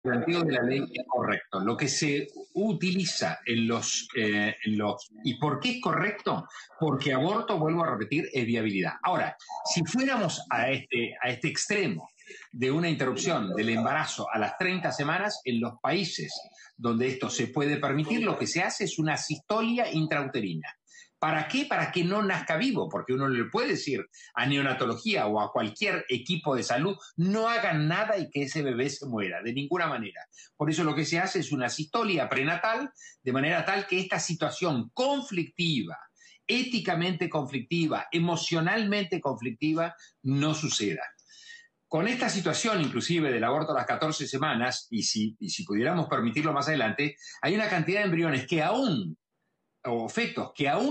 El sentido de la ley es correcto. Lo que se utiliza ¿Y por qué es correcto? Porque aborto, vuelvo a repetir, es viabilidad. Ahora, si fuéramos a este extremo de una interrupción del embarazo a las 30 semanas, en los países donde esto se puede permitir, lo que se hace es una cistolia intrauterina. ¿Para qué? Para que no nazca vivo, porque uno le puede decir a neonatología o a cualquier equipo de salud, no hagan nada y que ese bebé se muera, de ninguna manera. Por eso lo que se hace es una cistolia prenatal, de manera tal que esta situación conflictiva, éticamente conflictiva, emocionalmente conflictiva, no suceda. Con esta situación, inclusive del aborto a las 14 semanas, y si pudiéramos permitirlo más adelante, hay una cantidad de embriones que aún, o fetos que aún